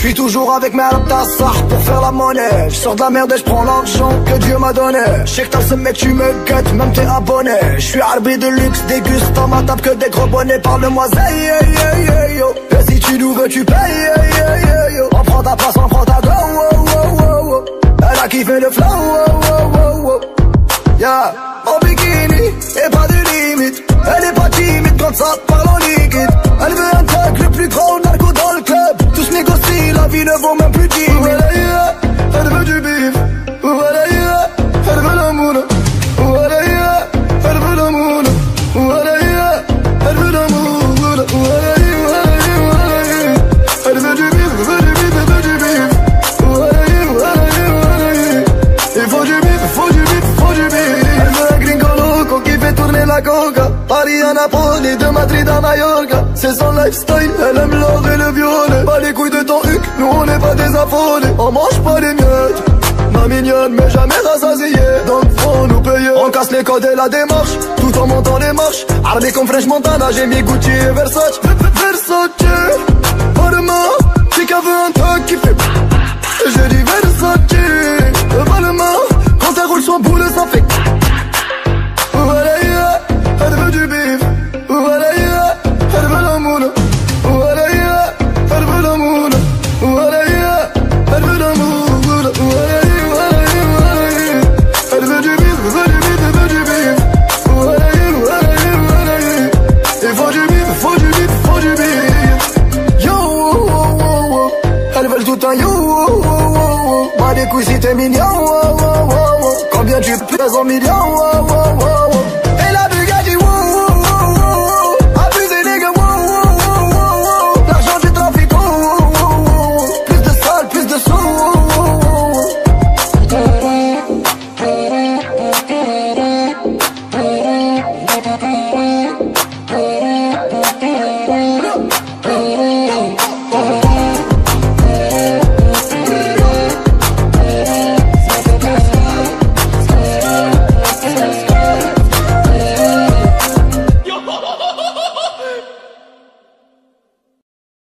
J'suis toujours avec mes raptassars pour faire la monnaie. J'sors de la merde et j'prends l'argent que Dieu m'a donné. J'sais que t'as ce mec, tu me guettes, même t'es abonné. J'suis arbitre de luxe, déguste dans ma table que des gros bonnets. Parle-moi zay, yo. Et si tu nous veux, tu payes, yo. On prend ta place, on prend ta go, Elle a kiffé le flow, yeah. En bikini, et pas de limite. Elle est pas timide quand ça parle en liquide. Elle veut un truc, le plus grand narco dans le club. Tous négocient, la vie ne vaut même plus 10 000. Voilà, yeah. Elle veut du bif. Voilà, yeah. Elle veut l'amour. Voilà, yeah. Elle veut l'amour. Voilà, yeah. Elle veut l'amour. Voilà, yeah. Elle veut du bif, elle veut du bif, elle veut du bif. Voilà, yeah. Il faut du bif, faut du bif, faut du bif. Elle veut un gringo loco qui fait tourner la coca. Paris à Napoli, de Madrid à Mallorca. C'est son lifestyle, elle aime l'or et le violet. Pas les couilles de ton huc, nous on n'est pas des affolés. On mange pas les miettes, ma mignonne, mais jamais rassasiée. Donc faut nous payer. On casse les codes et la démarche, tout en montant les marches. Armé comme French Montana, j'ai mis Gucci et Versace. Versace, Parma, Chica veut un truc qui fait. J'ai dit Versace, Parma, quand elle roule son boule, ça fait. Voilà, yeah. Elle veut du bif. Voilà, yeah. Elle veut l'amour. Voilà, yeah. Elle veut l'amour. Voilà, yeah. Elle veut l'amour. Voilà, yeah. Elle veut du bif, elle veut du bif, elle veut du bif. Voilà, yeah. Il faut du bif, il faut du bif, il faut du bif. Yo, elles veulent tout un yo. Bah des couilles si t'es mignon. Combien tu pèses en millions.